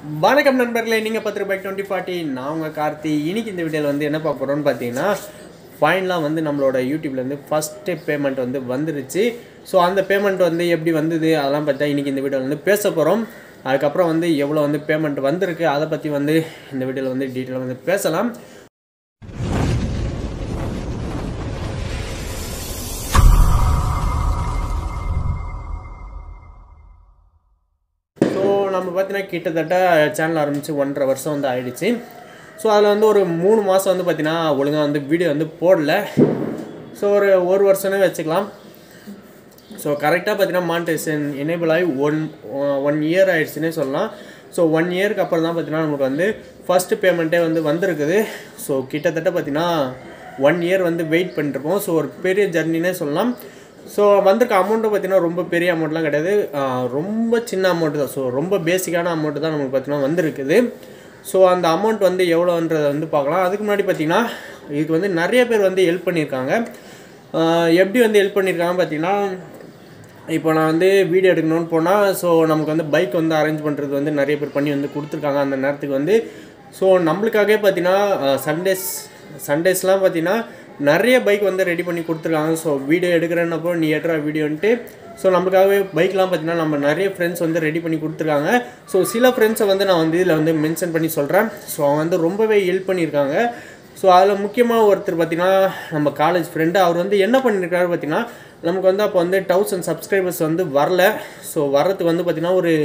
வணக்கம் நண்பர்களே, நீங்கள் பார்த்துட்டு பைக் 2040 நான் உங்கள் கார்த்தி. இன்னைக்கு இந்த வீடியோவில் வந்து என்ன பார்க்க போகிறோன்னு பார்த்தீங்கன்னா, ஃபைனலாக வந்து நம்மளோட யூடியூப்லேருந்து ஃபஸ்ட்டு பேமெண்ட் வந்து வந்துருச்சு. ஸோ அந்த பேமெண்ட் வந்து எப்படி வந்தது அதெல்லாம் பார்த்தா இன்றைக்கி இந்த வீடியோவில் வந்து பேச போகிறோம். அதுக்கப்புறம் வந்து எவ்வளோ வந்து பேமெண்ட் வந்திருக்கு அதை பற்றி வந்து இந்த வீடியோவில் வந்து டீட்டெயிலாக வந்து பேசலாம். நம்ம பார்த்தீங்கன்னா கிட்டத்தட்ட சேனல் ஆரம்பித்து 1.5 வருஷம் வந்து ஆகிடுச்சு. ஸோ அதில் வந்து ஒரு 3 மாதம் வந்து பார்த்திங்கன்னா ஒழுங்காக வந்து வீடியோ வந்து போடல. ஸோ ஒரு வருஷமே வச்சுக்கலாம். ஸோ கரெக்டாக பார்த்தீங்கன்னா மானிட்டைசேஷன் எனேபிள் ஆகி ஒன் இயர் ஆகிடுச்சுன்னே சொல்லலாம். ஸோ 1 இயருக்கு அப்புறம் தான் பார்த்திங்கன்னா நமக்கு வந்து ஃபஸ்ட்டு பேமெண்ட்டே வந்து வந்திருக்குது. ஸோ கிட்டத்தட்ட பார்த்திங்கன்னா 1 இயர் வந்து வெயிட் பண்ணிருக்கோம். ஸோ ஒரு பெரிய ஜர்னினே சொல்லலாம். ஸோ வந்திருக்க அமௌண்ட்டு பார்த்திங்கன்னா ரொம்ப பெரிய அமௌண்ட்லாம் கிடையாது, ரொம்ப சின்ன அமௌண்ட்டு தான். ஸோ ரொம்ப பேசிக்கான அமௌண்ட்டு தான் நமக்கு பார்த்திங்கன்னா வந்திருக்குது. ஸோ அந்த அமௌண்ட் வந்து எவ்வளோன்றதை வந்து பார்க்கலாம். அதுக்கு முன்னாடி பார்த்திங்கன்னா இதுக்கு வந்து நிறைய பேர் வந்து ஹெல்ப் பண்ணியிருக்காங்க. எப்படி வந்து ஹெல்ப் பண்ணியிருக்காங்க பார்த்திங்கன்னா, இப்போ நான் வந்து வீடியோ எடுக்கணும்னு போனால் ஸோ நமக்கு வந்து பைக் வந்து அரேஞ்ச் பண்ணுறது வந்து நிறைய பேர் பண்ணி வந்து கொடுத்துருக்காங்க அந்த நேரத்துக்கு வந்து. ஸோ நம்மளுக்காகவே பார்த்திங்கன்னா சண்டேஸ்லாம் பார்த்திங்கன்னா நிறைய பைக் வந்து ரெடி பண்ணி கொடுத்துருக்காங்க. ஸோ வீடியோ எடுக்கிறேன்னப்போ நீ எடுற வீடியோன்ட்டு ஸோ நம்மளுக்காகவே பைக்லாம் பார்த்திங்கன்னா நம்ம நிறைய ஃப்ரெண்ட்ஸ் வந்து ரெடி பண்ணி கொடுத்துருக்காங்க. ஸோ சில ஃப்ரெண்ட்ஸை வந்து நான் வந்து இதில் வந்து மென்ஷன் பண்ணி சொல்கிறேன். ஸோ அவங்க வந்து ரொம்பவே ஹெல்ப் பண்ணியிருக்காங்க. ஸோ அதில் முக்கியமாக ஒருத்தர் பார்த்திங்கன்னா நம்ம காலேஜ் ஃப்ரெண்டு, அவர் வந்து என்ன பண்ணியிருக்காரு பார்த்திங்கன்னா, நமக்கு வந்து அப்போ வந்து 1000 சப்ஸ்கிரைபர்ஸ் வந்து வரல. ஸோ வர்றதுக்கு வந்து பார்த்திங்கன்னா ஒரு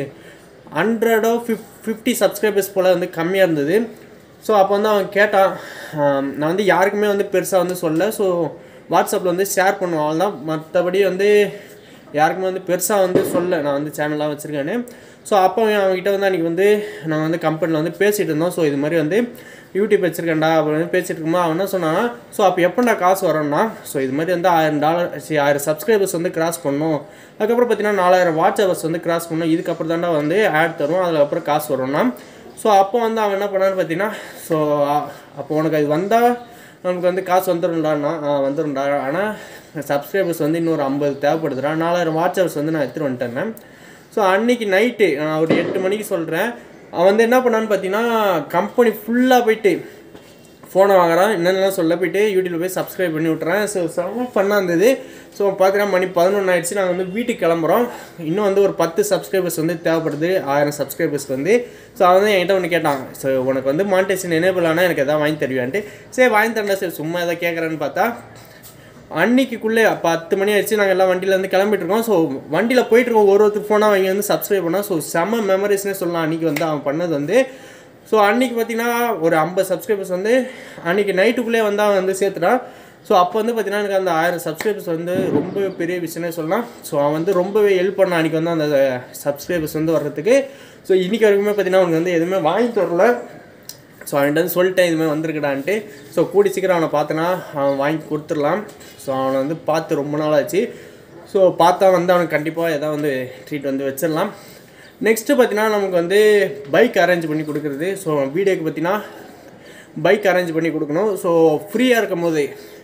150 சப்ஸ்கிரைபர்ஸ் போல் வந்து கம்மியாக இருந்தது. ஸோ அப்போ வந்து அவன் கேட்டான். நான் வந்து யாருக்குமே வந்து பெருசாக வந்து சொல்ல. ஸோ வாட்ஸ்அப்பில் வந்து ஷேர் பண்ணுவோம் அவ்வளோதான். மற்றபடி வந்து யாருக்குமே வந்து பெருசாக வந்து சொல்ல நான் வந்து சேனலாக வச்சுருக்கேன்னு. ஸோ அப்போ அவங்ககிட்ட வந்து அன்றைக்கி வந்து நாங்கள் வந்து கம்பெனியில் வந்து பேசிகிட்டு இருந்தோம். ஸோ இது மாதிரி வந்து யூடியூப் வச்சுருக்கேன்டா அப்படின்னு பேசிகிட்டு இருக்கும்போது அவன் என்ன சொன்னான்னா, ஸோ அப்போ எப்போண்டா காசு வரோன்னா, ஸோ இது மாதிரி வந்து $1000 சப்ஸ்கிரைபர்ஸ் வந்து கிராஸ் பண்ணணும், அதுக்கப்புறம் பார்த்தீங்கன்னா 4000 வாட்ச் ஹவர்ஸ் வந்து கிராஸ் பண்ணணும், இதுக்கப்புறம் தாண்டா வந்து ஆட் தரும், அதுக்கப்புறம் காசு வரும்னா. ஸோ அப்போ வந்து அவன் என்ன பண்ணான்னு பார்த்தீங்கன்னா, ஸோ அப்போ உனக்கு அது வந்தால் நமக்கு வந்து காசு வந்துடும்டாண்ணா. வந்துடும்டா, ஆனால் சப்ஸ்கிரைபர்ஸ் வந்து இன்னொரு 50 தேவைப்படுதுடா, 4000 வாட்ச் ஹவர்ஸ் வந்து நான் எடுத்துகிட்டு வந்துட்டேன். ஸோ அன்றைக்கி நைட்டு நான் ஒரு 8 மணிக்கு சொல்கிறேன். அவன் வந்து என்ன பண்ணான்னு பார்த்தீங்கன்னா, கம்பெனி ஃபுல்லாக போயிட்டு ஃபோனை வாங்குறான், என்னென்னலாம் சொல்ல போயிட்டு யூடியூப்பில் போய் சப்ஸ்கிரைப் பண்ணி விட்றேன். ஸோ செம்ம ஃபன்னாக இருந்தது. ஸோ பார்த்தீங்கன்னா மணி 11 ஆகிடுச்சு. நாங்கள் வந்து வீட்டுக்கு கிளம்புறோம். இன்னும் வந்து ஒரு 10 சப்ஸ்கிரைபர்ஸ் வந்து தேவைப்படுது 1000 சப்ஸ்கிரைபர்ஸ்க்கு வந்து. ஸோ அவன் வந்து என்கிட்ட ஒன்று கேட்டான், ஸோ உனக்கு வந்து மானிட்டைசேஷன் எனேபிள் ஆனால் எனக்கு எதாவது வாங்கி தருவியான்ட்டு. சரி வாங்கி தரேன்டா. சரி சும்மா எதாவது கேட்குறேன்னு பார்த்தா அன்றைக்கிக்குள்ளே 10 மணி ஆயிடுச்சு. நாங்கள் எல்லாம் வண்டியில் வந்து கிளம்பிட்டுருக்கோம். ஸோ வண்டியில் போயிட்டுருக்கோம். ஒருத்தர் ஃபோனாக வாங்கி வந்து சப்ஸ்கிரைப் பண்ணால். ஸோ செம்ம மெமரிஸ்னே சொல்லலாம் அன்றைக்கி வந்து அவன் பண்ணது வந்து. ஸோ அன்றைக்கி பார்த்திங்கன்னா ஒரு 50 சப்ஸ்கிரைபர்ஸ் வந்து அன்றைக்கி நைட்டுக்குள்ளே வந்து அவன் வந்து சேர்த்துட்டான். ஸோ அப்போ வந்து பார்த்திங்கன்னா எனக்கு அந்த 1000 சப்ஸ்கிரைபர்ஸ் வந்து ரொம்ப பெரிய விஷயம்னே சொல்லலாம். ஸோ அவன் வந்து ரொம்பவே ஹெல்ப் பண்ணான் அன்றைக்கி வந்து அந்த சப்ஸ்கிரைபர்ஸ் வந்து வர்றதுக்கு. ஸோ இன்றைக்கி வரைக்குமே பார்த்திங்கன்னா அவனுக்கு வந்து எதுவுமே வாங்கி தரல. ஸோ அவன்கிட்ட வந்து சொல்லிட்டேன் இதுமாதிரி வந்திருக்கடான்ட்டு. ஸோ கூடி சீக்கிரம் அவனை பார்த்தனா அவன் வாங்கி கொடுத்துடலாம். ஸோ அவனை வந்து பார்த்து ரொம்ப நாள் ஆச்சு. ஸோ பார்த்தா வந்து அவனுக்கு கண்டிப்பாக எதாவது வந்து ட்ரீட் வந்து வச்சிடலாம். நெக்ஸ்ட்டு பார்த்திங்கன்னா நமக்கு வந்து பைக் அரேஞ்ச் பண்ணி கொடுக்குறது. ஸோ வீடியோக்கு பார்த்திங்கன்னா பைக் அரேஞ்ச் பண்ணி கொடுக்கணும். ஸோ ஃப்ரீயாக இருக்கும் போது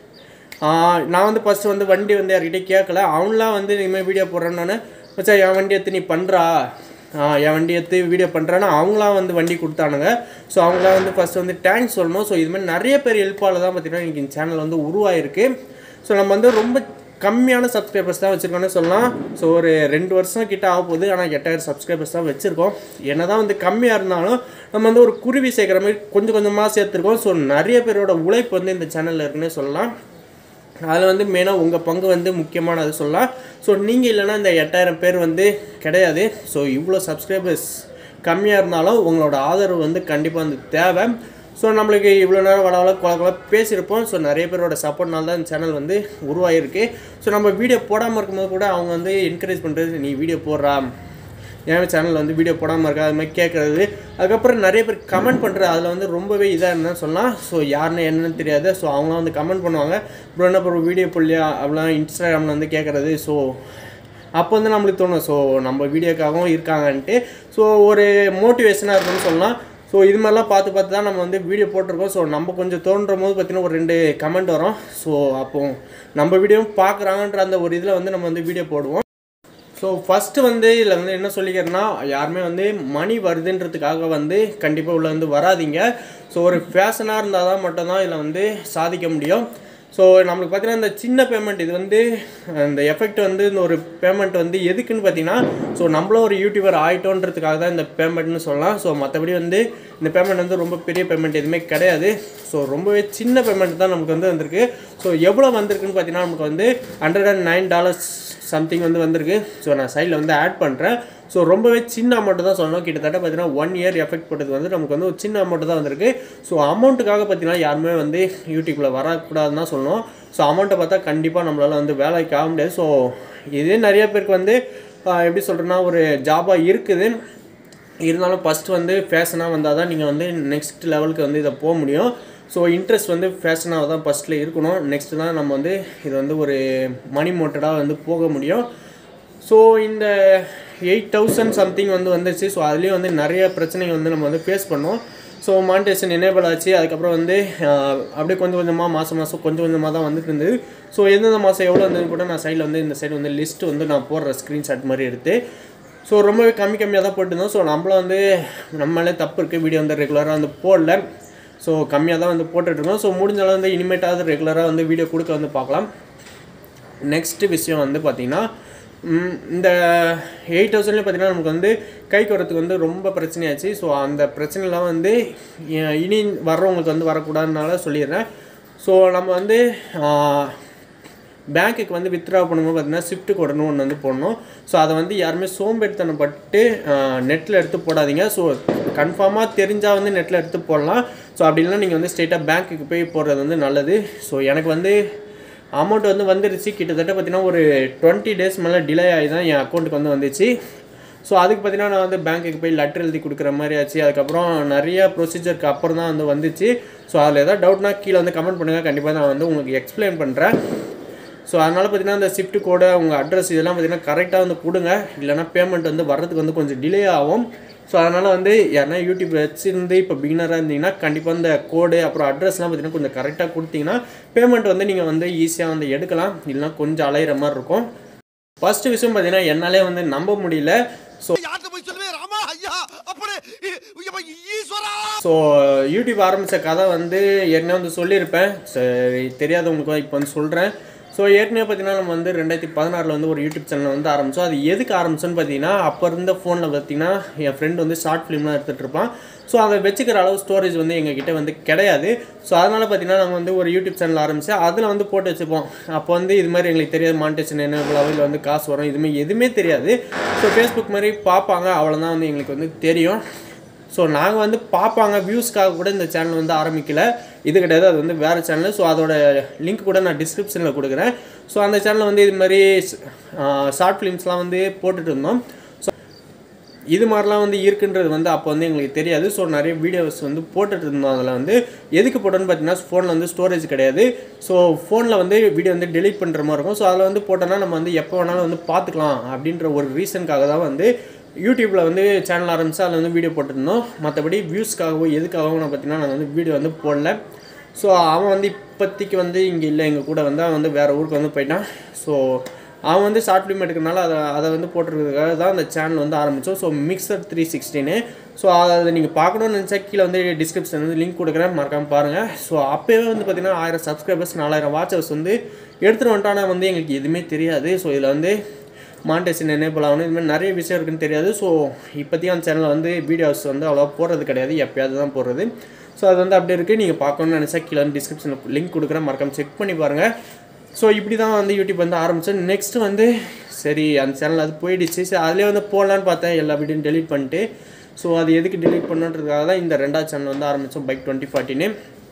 நான் வந்து ஃபஸ்ட்டு வந்து வண்டி வந்து யார்கிட்டே கேட்கல. அவன்லாம் வந்து இனிமேல் வீடியோ போடுறேன்னு வச்சா என் வண்டி எடுத்து நீ பண்ணுறா, என் வண்டி எடுத்து வீடியோ பண்ணுறான்னா அவங்களாம் வந்து வண்டி கொடுத்தானுங்க. ஸோ அவங்களாம் வந்து ஃபஸ்ட்டு வந்து தேங்க்ஸ் சொல்லணும். ஸோ இதுமாதிரி நிறைய பேர் ஹெல்ப்பால் தான் பார்த்திங்கன்னா இன்றைக்கி இந்த சேனல் வந்து உருவாயிருக்கு. ஸோ நம்ம வந்து ரொம்ப கம்மியான சப்ஸ்கிரைபர்ஸ் தான் வச்சுருக்கோன்னு சொல்லலாம். ஸோ ஒரு 2 வருஷம் கிட்ட ஆக போகுது. ஆனால் 8000 சப்ஸ்கிரைபர்ஸ் தான் வச்சுருக்கோம். என்ன தான் வந்து கம்மியாக இருந்தாலும் நம்ம வந்து ஒரு குருவி சேர்க்குற மாதிரி கொஞ்சம் கொஞ்சமாக சேர்த்துருக்கோம். ஸோ நிறைய பேரோட உழைப்பு வந்து இந்த சேனலில் இருக்குன்னே சொல்லலாம். அதில் வந்து மெயினாக உங்கள் பங்கு வந்து முக்கியமானது சொல்லலாம். ஸோ நீங்கள் இல்லைனா இந்த 8000 பேர் வந்து கிடையாது. ஸோ இவ்வளோ சப்ஸ்கிரைபர்ஸ் கம்மியாக இருந்தாலும் உங்களோட ஆதரவு வந்து கண்டிப்பாக வந்து தேவை. ஸோ நம்மளுக்கு இவ்வளோ நேரம் வளவள பேசியிருப்போம். ஸோ நிறைய பேரோட சப்போர்ட்னால தான் இந்த சேனல் வந்து உருவாகிருக்கு. ஸோ நம்ம வீடியோ போடாமல் இருக்கும்போது கூட அவங்க வந்து என்கரேஜ் பண்ணுறது, நீ வீடியோ போடுறா, என் சேனலில் வந்து வீடியோ போடாமல் இருக்கா, அது மாதிரி கேட்குறது. அதுக்கப்புறம் நிறைய பேர் கமெண்ட் பண்ணுறது, அதில் வந்து ரொம்பவே இதாக இருந்தால் சொல்லலாம். ஸோ யாருன்னு என்னன்னு தெரியாது. ஸோ அவங்களாம் வந்து கமெண்ட் பண்ணுவாங்க, அப்புறம் என்ன அப்புறம் வீடியோ போடலையா அப்படிலாம் இன்ஸ்டாகிராமில் வந்து கேட்குறது. ஸோ அப்போ வந்து நம்மளுக்கு தோணும், ஸோ நம்ம வீடியோக்காகவும் இருக்காங்கன்ட்டு. ஸோ ஒரு மோட்டிவேஷனாக இருக்குன்னு சொல்லலாம். ஸோ இது மாதிரிலாம் பார்த்து தான் நம்ம வந்து வீடியோ போட்டிருக்கோம். ஸோ நம்ம கொஞ்சம் தோன்றும் போது பார்த்திங்கன்னா ஒரு 2 கமெண்ட் வரும். ஸோ அப்போது நம்ம வீடியோவும் பார்க்குறாங்கன்ற அந்த ஒரு இதில் வந்து நம்ம வந்து வீடியோ போடுவோம். ஸோ ஃபஸ்ட்டு வந்து இதில் வந்து என்ன சொல்லிக்கிறேன்னா, யாருமே வந்து மணி வருதுன்றதுக்காக வந்து கண்டிப்பாக உள்ள வந்து வராதிங்க. ஸோ ஒரு ஃபேஷனாக இருந்தால் தான் மட்டும்தான் இதில் வந்து சாதிக்க முடியும். ஸோ நம்மளுக்கு பார்த்தீங்கன்னா இந்த சின்ன பேமெண்ட் இது வந்து இந்த எஃபெக்ட் வந்து இந்த ஒரு பேமெண்ட் வந்து எதுக்குன்னு பார்த்தீங்கன்னா, ஸோ நம்மளும் ஒரு யூடியூபர் ஆகிட்டோன்றதுக்காக தான் இந்த பேமெண்ட்னு சொல்லலாம். ஸோ மற்றபடி வந்து இந்த பேமெண்ட் வந்து ரொம்ப பெரிய பேமெண்ட் எதுவுமே கிடையாது. ஸோ ரொம்பவே சின்ன பேமெண்ட் தான் நமக்கு வந்து வந்திருக்கு. ஸோ எவ்வளோ வந்திருக்குன்னு பார்த்தீங்கன்னா, நமக்கு வந்து $109 சம்திங் வந்து வந்திருக்கு. ஸோ நான் சைடில் வந்து ஆட் பண்ணுறேன். ஸோ ரொம்பவே சின்ன அமௌண்ட்டு தான் சொல்லணும். கிட்டத்தட்ட பார்த்தீங்கன்னா 1 இயர் எஃபெக்ட் போட்டது வந்து நமக்கு வந்து ஒரு சின்ன அமௌண்ட்டு தான் வந்திருக்கு. ஸோ அமௌண்ட்டுக்காக பார்த்தீங்கன்னா யாருமே வந்து யூடியூப்பில் வரக்கூடாதுன்னு தான் சொல்லணும். ஸோ அமௌண்ட்டை பார்த்தா கண்டிப்பாக நம்மளால் வந்து வேலைக்கு ஆக முடியாது. ஸோ இதே நிறைய பேருக்கு வந்து எப்படி சொல்கிறேன்னா ஒரு ஜாபாக இருக்குது. இருந்தாலும் ஃபஸ்ட்டு வந்து ஃபேஷனாக வந்தால் தான் நீங்கள் வந்து நெக்ஸ்ட் லெவலுக்கு வந்து இதை போக முடியும். ஸோ இன்ட்ரெஸ்ட் வந்து ஃபேஷனாக தான் ஃபஸ்ட்டில் இருக்கணும். நெக்ஸ்ட்டு தான் நம்ம வந்து இது வந்து ஒரு மணி மோட்டடாக வந்து போக முடியும். ஸோ இந்த 8,000 சம்திங் வந்து வந்துச்சு. ஸோ அதுலேயும் வந்து நிறைய பிரச்சனைகள் வந்து நம்ம வந்து ஃபேஸ் பண்ணோம். ஸோ மானிட்டேஷன் எனேபிள் ஆச்சு. அதுக்கப்புறம் வந்து அப்படியே கொஞ்சம் கொஞ்சமாக மாதம் கொஞ்சம் கொஞ்சமாக தான் வந்துட்டு இருந்தது. ஸோ எந்தெந்த மாதம் எவ்வளோ இருந்ததுன்னு கூட நான் சைடில் வந்து இந்த சைடு வந்து லிஸ்ட்டு வந்து நான் போடுற ஸ்க்ரீன்ஷாட் மாதிரி எடுத்து ஸோ ரொம்பவே கம்மியாக தான் போட்டுருந்தோம். ஸோ நம்மளும் வந்து நம்மளே தப்பு இருக்குது, வீடியோ வந்து ரெகுலராக வந்து போடல. ஸோ கம்மியாக தான் வந்து போட்டுட்ருக்கோம். ஸோ முடிஞ்சாலும் வந்து இனிமேட்டாவது ரெகுலராக வந்து வீடியோ கொடுக்க வந்து பார்க்கலாம். நெக்ஸ்ட்டு விஷயம் வந்து பார்த்திங்கன்னா, இந்த 8,000 பார்த்தீங்கன்னா நமக்கு வந்து கைக்கு வரத்துக்கு வந்து ரொம்ப பிரச்சனையாச்சு. ஸோ அந்த பிரச்சனைலாம் வந்து இனி வர்றவங்களுக்கு வந்து வரக்கூடாதுனால சொல்லிடுறேன். ஸோ நம்ம வந்து பேங்க்குக்கு வந்து வித்ட்ரா பண்ணும்போது பார்த்தீங்கன்னா ஷிஃப்ட் கோடுன்னு ஒன்று வந்து போடணும். ஸோ அதை வந்து யாருமே சோம்பேறித்தனப்பட்டு நெட்டில் எடுத்து போடாதீங்க. ஸோ கன்ஃபார்மாக தெரிஞ்சால் வந்து நெட்டில் எடுத்து போடலாம். ஸோ அப்படி இல்லைனா நீங்கள் வந்து ஸ்ட்ரெயிட்டாக பேங்க்குக்கு போய் போடுறது வந்து நல்லது. ஸோ எனக்கு வந்து அமௌண்ட் வந்து வந்துருச்சு. கிட்டத்தட்ட பார்த்தீங்கன்னா ஒரு 20 டேஸ் மேலே டிலே ஆகி தான் என் அக்கௌண்ட்டுக்கு வந்து வந்துச்சு. ஸோ அதுக்கு பார்த்தீங்கன்னா நான் வந்து பேங்க்குக்கு போய் லெட்டர் எழுதி கொடுக்குற மாதிரி ஆச்சு. அதுக்கப்புறம் நிறைய ப்ரொசீஜருக்கு அப்புறம் தான் வந்து வந்துச்சு. ஸோ அதில் ஏதாவது டவுட்னா கீழே வந்து கமெண்ட் பண்ணுங்கள். கண்டிப்பாக நான் வந்து உங்களுக்கு எக்ஸ்பிளைன் பண்ணுறேன். ஸோ அதனால் பார்த்தீங்கன்னா இந்த ஷிஃப்ட் கோடு உங்கள் அட்ரஸ் இதெல்லாம் பார்த்தீங்கன்னா கரெக்டாக வந்து கொடுங்க. இல்லைனா பேமெண்ட் வந்து வர்றதுக்கு வந்து கொஞ்சம் டிலே ஆகும். ஸோ அதனால் வந்து யாருன்னா யூடியூப் வச்சுருந்து இப்போ பிகினராக இருந்தீங்கன்னா கண்டிப்பாக இந்த கோடு அப்புறம் அட்ரஸ்லாம் பார்த்தீங்கன்னா கொஞ்சம் கரெக்டாக கொடுத்தீங்கன்னா பேமெண்ட் வந்து நீங்கள் வந்து ஈஸியாக வந்து எடுக்கலாம். இல்லைனா கொஞ்சம் அலையிற மாதிரி இருக்கும். ஃபஸ்ட்டு விஷயம் பார்த்தீங்கன்னா என்னாலே வந்து நம்ப முடியல. ஸோ யூடியூப் ஆரம்பித்த கதை வந்து ஏற்கனவே வந்து சொல்லியிருப்பேன். சரி தெரியாதவங்களுக்கு இப்போ வந்து சொல்கிறேன். ஸோ ஏற்கனவே பார்த்தீங்கன்னா நம்ம வந்து 2016 வந்து ஒரு யூடியூப் சேனல் வந்து ஆரம்பித்தோம். அது எதுக்கு ஆரம்பிச்சோன்னு பார்த்தீங்கன்னா, அப்போ இருந்த ஃபோனில் பார்த்தீங்கன்னா என் ஃப்ரெண்ட் வந்து ஷார்ட் ஃபிலிம்லாம் எடுத்துகிட்டு இருப்பான். ஸோ அதை வச்சுக்கிற அளவு ஸ்டோரேஜ் வந்து எங்ககிட்ட வந்து கிடையாது. ஸோ அதனால் பார்த்தீங்கன்னா நம்ம வந்து ஒரு யூடியூப் சேனல் ஆரம்பித்து அதில் வந்து போட்டு வச்சுப்போம். அப்போ வந்து இது மாதிரி எங்களுக்கு தெரியாது மானிட்டேஷன் என்ன இதில் வந்து காசு வரும் இதுமாதிரி எதுவுமே தெரியாது. ஸோ ஃபேஸ்புக் மாதிரி பார்ப்பாங்க, அவ்வளோதான் வந்து எங்களுக்கு வந்து தெரியும். ஸோ நாங்கள் வந்து பார்ப்பாங்க, வியூஸ்க்காக கூட இந்த சேனல் வந்து ஆரம்பிக்கல. இது கிடையாது, அது வந்து வேறு சேனல். ஸோ அதோட லிங்க் கூட நான் டிஸ்கிரிப்ஷனில் கொடுக்குறேன். ஸோ அந்த சேனலில் வந்து இது மாதிரி ஷார்ட் ஃபிலிம்ஸ்லாம் வந்து போட்டுட்டு இருந்தோம். ஸோ இது மாதிரிலாம் வந்து இருக்குன்றது வந்து அப்போ வந்து எங்களுக்கு தெரியாது. ஸோ நிறைய வீடியோஸ் வந்து போட்டுட்டு இருந்தோம். அதில் வந்து எதுக்கு போட்டோன்னு பார்த்தீங்கன்னா, ஃபோனில் வந்து ஸ்டோரேஜ் கிடையாது. ஸோ ஃபோனில் வந்து வீடியோ வந்து டெலிட் பண்ணுற மாதிரி இருக்கும். ஸோ அதில் வந்து போட்டோன்னா நம்ம வந்து எப்போ வேணாலும் வந்து பார்த்துக்கலாம் அப்படின்ற ஒரு ரீசனுக்காக தான் வந்து யூடியூப்பில் வந்து சேனல் ஆரம்பித்து அதில் வந்து வீடியோ போட்டுருந்தோம். மற்றபடி வியூஸ்க்காகவோ எதுக்காகவும் நான் பார்த்தீங்கன்னா நாங்கள் வந்து வீடியோ வந்து போடல. ஸோ அவன் வந்து இப்போதைக்கு வந்து இங்கே இல்லை, எங்கள் கூட வந்து அவன் வந்து வேறு ஊருக்கு வந்து போயிட்டான். ஸோ அவன் வந்து ஷார்ட் ஃபிலிம் எடுக்கிறனால அதை வந்து போட்டுருக்கிறதுக்காக தான் அந்த சேனல் வந்து ஆரம்பித்தோம். So mixer 316. ஸோ அதை நீங்கள் பார்க்கணுன்னு நினச்சா கீழே வந்து டிஸ்கிரிப்ஷன் வந்து லிங்க் கொடுக்குறேன், மறக்காமல் பாருங்கள். ஸோ அப்போவே வந்து பார்த்திங்கன்னா 1000 சப்ஸ்கிரைபர்ஸ் 4000 வாட்சர்ஸ் வந்து எடுத்துகிட்டு வந்துட்டானா வந்து எங்களுக்கு எதுவுமே தெரியாது. ஸோ இதில் வந்து மானிட்டேஷன் எனேபிள் ஆகணும், இதுமாதிரி நிறைய விஷயம் இருக்குன்னு தெரியாது. ஸோ இப்போதையும் அந்த சேனலில் வந்து வீடியோஸ் வந்து அவ்வளோவா போடுறது கிடையாது, எப்போயாவது தான் போடுறது. ஸோ அது வந்து அப்படி இருக்குது. நீங்கள் பார்க்கணுன்னு நினச்சா கீழே வந்து டிஸ்கிரிப்ஷனில் லிங்க் கொடுக்குறேன், மறக்காமல் செக் பண்ணி பாருங்கள். ஸோ இப்படி தான் வந்து யூடியூப் வந்து ஆரம்பித்தேன். நெக்ஸ்ட்டு வந்து சரி அந்த சேனல் அது போயிடுச்சு. சரி அதிலே வந்து போடலான்னு பார்த்தேன், எல்லா வீடியோயும் டெலிட் பண்ணிட்டு. ஸோ அது எதுக்கு டெலிட் பண்ணுன்றதுக்காக தான் இந்த 2வது சேனல் வந்து ஆரம்பித்தோம், பைக் 2014.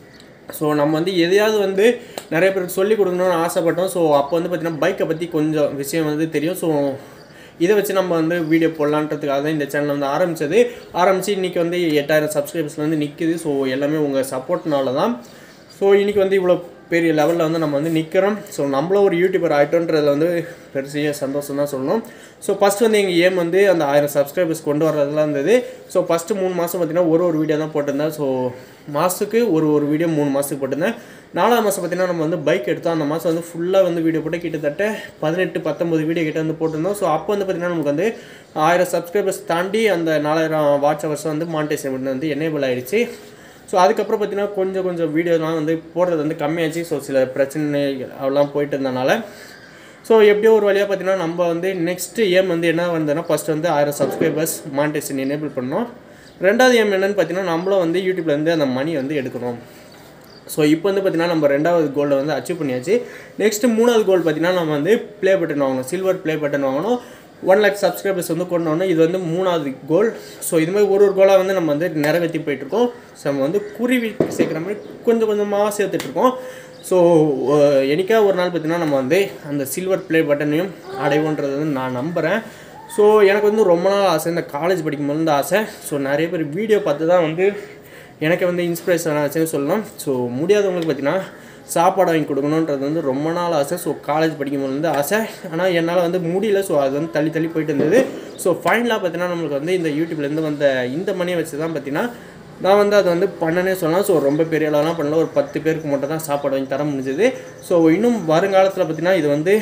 ஸோ நம்ம வந்து எதையாவது வந்து நிறைய பேருக்கு சொல்லிக் கொடுக்கணும்னு ஆசைப்பட்டோம். ஸோ அப்போ வந்து பார்த்திங்கன்னா பைக்கை பற்றி கொஞ்சம் விஷயம் வந்து தெரியும். ஸோ இதை வச்சு நம்ம வந்து வீடியோ போடலான்றதுக்காக தான் இந்த சேனல் வந்து ஆரம்பித்து இன்றைக்கி வந்து 8000 சப்ஸ்கிரைபர்ஸில் வந்து நிற்கிது. ஸோ எல்லாமே உங்கள் சப்போர்ட்னால தான். ஸோ இன்றைக்கி வந்து இவ்வளோ பெரிய லெவலில் வந்து நம்ம வந்து நிற்கிறோம். ஸோ நம்மளும் ஒரு யூடியூபர் ஆகிட்டோன்றதில் வந்து பெருசிய சந்தோஷம் தான் சொல்லணும். ஸோ ஃபஸ்ட்டு வந்து எங்கள் ஏம் வந்து அந்த 1000 சப்ஸ்கிரைபர்ஸ் கொண்டு வரதுலாம் இருந்தது. ஸோ ஃபஸ்ட்டு 3 மாதம் பார்த்திங்கன்னா ஒரு வீடியோ தான் போட்டிருந்தேன். ஸோ மாதத்துக்கு ஒரு வீடியோ 3 மாதத்துக்கு போட்டிருந்தேன். 4ஆவது மாதம் பார்த்திங்கன்னா நம்ம வந்து பைக் எடுத்தோம். அந்த மாதம் வந்து ஃபுல்லாக வந்து வீடியோ போட்டு கிட்டத்தட்ட 18-19 வீடியோ கிட்ட வந்து போட்டிருந்தோம். ஸோ அப்போ வந்து பார்த்திங்கன்னா நமக்கு வந்து 1000 சப்ஸ்கிரைபர்ஸ் தாண்டி அந்த 4000 வாட்ச் ஹவர்ஸ் வந்து மானிட்டைசேஷன் வந்து எனேபிள் ஆகிடுச்சு. ஸோ அதுக்கப்புறம் பார்த்திங்கன்னா கொஞ்சம் வீடியோலாம் வந்து போடுறது வந்து கம்மியாச்சு. ஸோ சில பிரச்சனை அதெல்லாம் போயிட்டு இருந்தனால ஸோ எப்படியோ ஒரு வழியாக பார்த்திங்கன்னா நம்ம வந்து நெக்ஸ்ட்டு ஏம் வந்து என்ன வந்ததுன்னா ஃபஸ்ட்டு வந்து 1000 சப்ஸ்கிரைபர்ஸ் மானிட்டைசேஷன் எனேபிள் பண்ணோம். ரெண்டாவது ஏம் என்னென்னு பார்த்திங்கன்னா நம்மளும் வந்து யூடியூப்லேருந்து அந்த மணி வந்து எடுக்கணும். ஸோ இப்போ வந்து பார்த்திங்கன்னா நம்ம 2வது கோல்டை வந்து அச்சீவ் பண்ணியாச்சு. நெக்ஸ்ட்டு 3வது கோல் பார்த்திங்கன்னா நம்ம வந்து ப்ளே பட்டன் வாங்கணும், சில்வர் ப்ளே பட்டன் வாங்கணும். 1 lakh சப்ஸ்கிரைபர்ஸ் வந்து கொண்டு வரணும். இது வந்து 3வது கோல். ஸோ இதுமாதிரி ஒரு கோலாக வந்து நம்ம வந்து நிறைவேற்றி போயிட்டுருக்கோம். ஸோ நம்ம வந்து குருவி சேர்க்குற மாதிரி கொஞ்சமாக சேர்த்துட்ருக்கோம். ஸோ என்னைக்கா ஒரு நாள் பார்த்திங்கன்னா நம்ம வந்து அந்த சில்வர் ப்ளே பட்டனையும் அடைவோன்றது வந்து நான் நம்புகிறேன். ஸோ எனக்கு வந்து ரொம்ப நாள் ஆசை, இந்த காலேஜ் படிக்கும்போது வந்து ஆசை. ஸோ நிறைய பேர் வீடியோ பார்த்து தான் வந்து எனக்கு வந்து இன்ஸ்பிரேஷன் ஆச்சுன்னு சொல்லலாம். ஸோ முடியாதவங்களுக்கு பார்த்திங்கன்னா சாப்பாடு வாங்கி கொடுக்கணுன்றது வந்து ரொம்ப நாள் ஆசை. ஸோ காலேஜ் படிக்கும்போது வந்து ஆசை, ஆனால் என்னால் வந்து முடியல. ஸோ அது வந்து தள்ளி போயிட்டு இருந்தது. ஸோ ஃபைனலாக பார்த்திங்கன்னா நம்மளுக்கு வந்து இந்த யூடியூப்லேருந்து வந்த இந்த மணியை வச்சு தான் பார்த்திங்கன்னா நான் வந்து அதை வந்து பண்ணனே சொல்லலாம். ஸோ ரொம்ப பெரிய அளவுலாம் பண்ணல, ஒரு 10 பேருக்கு மட்டும் தான் சாப்பாடு வாங்கி தர முடிஞ்சது. ஸோ இன்னும் வருங்காலத்தில் பார்த்திங்கன்னா இது வந்து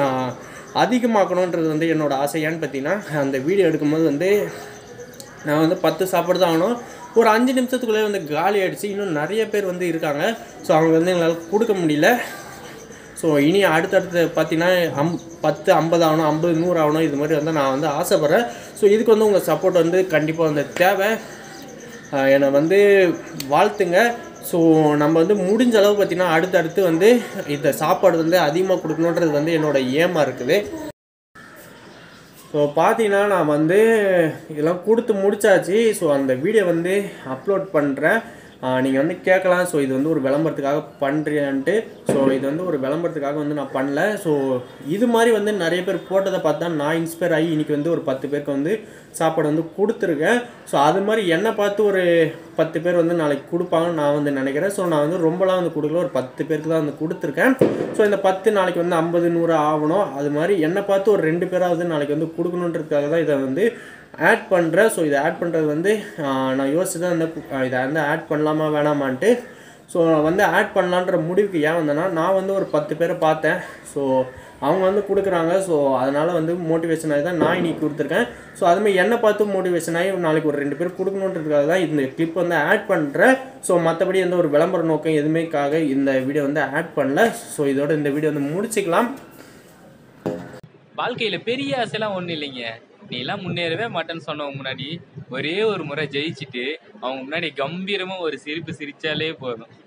அதிகமாக்கணுன்றது வந்து என்னோடய ஆசை. ஏன்னு பார்த்திங்கன்னா அந்த வீடியோ எடுக்கும்போது வந்து நான் வந்து 10 சாப்பாடு தான் ஆகணும். ஒரு 5 நிமிஷத்துக்குள்ளே வந்து காலி ஆகிடுச்சு. இன்னும் நிறைய பேர் வந்து இருக்காங்க. ஸோ அவங்க வந்து எங்களால் கொடுக்க முடியல. ஸோ இனி அடுத்தடுத்து பார்த்திங்கன்னா 10, 50 ஆகணும், 50, 100 ஆகணும். இது மாதிரி வந்து நான் வந்து ஆசைப்பட்றேன். ஸோ இதுக்கு வந்து உங்கள் சப்போர்ட் வந்து கண்டிப்பாக வந்து தேவை. என்னை வந்து வாழ்த்துங்க. ஸோ நம்ம வந்து முடிஞ்ச அளவு பார்த்திங்கன்னா அடுத்தடுத்து வந்து இந்த சாப்பாடு வந்து அதிகமாக கொடுக்கணுன்றது வந்து என்னோடய ஏமாக இருக்குது. ஸோ பார்த்தீங்கன்னா நான் வந்து இதெல்லாம் கொடுத்து முடிச்சாச்சு. ஸோ அந்த வீடியோ வந்து அப்லோட் பண்ணுறேன். நீங்கள் வந்து கேட்கலாம், ஸோ இது வந்து ஒரு விளம்பரத்துக்காக பண்ணுறியான்ட்டு. ஸோ இது வந்து ஒரு விளம்பரத்துக்காக வந்து நான் பண்ணல. ஸோ இது மாதிரி வந்து நிறைய பேர் போட்டதை பார்த்தா நான் இன்ஸ்பயர் ஆகி இன்றைக்கி வந்து ஒரு 10 பேருக்கு வந்து சாப்பாடு வந்து கொடுத்துருக்கேன். ஸோ அது மாதிரி என்னை பார்த்து ஒரு 10 பேர் வந்து நாளைக்கு கொடுப்பாங்கன்னு நான் வந்து நினைக்கிறேன். ஸோ நான் வந்து ரொம்பலாம் வந்து கொடுக்கல, ஒரு 10 பேருக்கு தான் வந்து கொடுத்துருக்கேன். ஸோ இந்த 10 நாளைக்கு வந்து 50, 100 ஆகணும். அது மாதிரி என்னை பார்த்து ஒரு 2 பேராவது நாளைக்கு வந்து கொடுக்கணுன்றதுக்காக தான் இதை வந்து ஆட் பண்ணுறேன். ஸோ இதை ஆட் பண்ணுறது வந்து நான் யோசிச்சு தான் இந்த இதை வந்து ஆட் பண்ணலாமா வேணாமான்ட்டு. ஸோ வந்து ஆட் பண்ணலான்ற முடிவுக்கு ஏன் வந்தேன்னா நான் வந்து ஒரு 10 பேரை பார்த்தேன். ஸோ அவங்க வந்து கொடுக்குறாங்க. ஸோ அதனால் வந்து மோட்டிவேஷன் ஆகி தான் நான் இன்றைக்கி கொடுத்துருக்கேன். ஸோ அதுமாதிரி என்னை பார்த்து மோட்டிவேஷன் ஆகி நாளைக்கு ஒரு 2 பேர் கொடுக்கணுன்றதுக்காக தான் இந்த கிளிப் வந்து ஆட் பண்ணுறேன். ஸோ மற்றபடி எந்த ஒரு விளம்பர நோக்கம் எதுவுமேக்காக இந்த வீடியோ வந்து ஆட் பண்ணல. ஸோ இதோட இந்த வீடியோ வந்து முடிச்சுக்கலாம். வாழ்க்கையில் பெரிய ஆசைலாம் ஒன்றும் இல்லைங்க. நீ எல்லாம் முன்னேறவே மாட்டேன்னு சொன்னவங்க முன்னாடி ஒரே ஒரு முறை ஜெயிச்சுட்டு அவங்க முன்னாடி கம்பீரமாக ஒரு சிரிப்பு சிரித்தாலே போதும்.